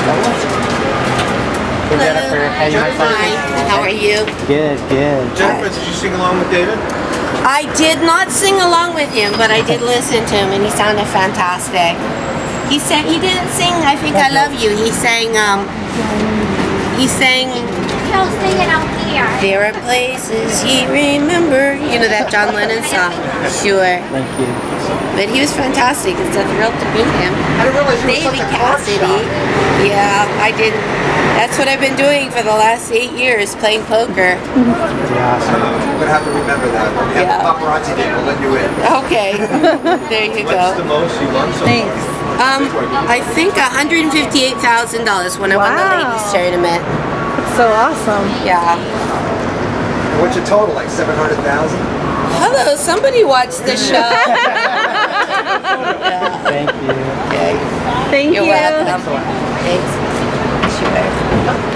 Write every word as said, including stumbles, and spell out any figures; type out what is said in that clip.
Hey Jennifer, how you doing? Hi, how are you? Good, good. Jennifer, did you sing along with David? I did not sing along with him, but I did listen to him, and he sounded fantastic. He said he didn't sing I Think I Love You. He sang, um, he sang, He'll sing it out here. There Are Places Ye Remember. You know that John Lennon song? Sure. Thank you. But he was fantastic. It's a thrill to meet him. I didn't realize you were David such a card Cassidy. shop. Yeah, I did. That's what I've been doing for the last eight years, playing poker. Pretty awesome. I'm going to have to remember that. When we have Yeah. the paparazzi day, we'll let you in. Okay, there you What's the go. most you won so Thanks. far? Um, I think one hundred fifty-eight thousand dollars when I won the Wow. ladies tournament. That's so awesome. Yeah. What's your total? Like seven hundred thousand? Hello, somebody watched the show. Yeah. Thank you. Okay. Thank You're you. welcome. Thanks. Sure.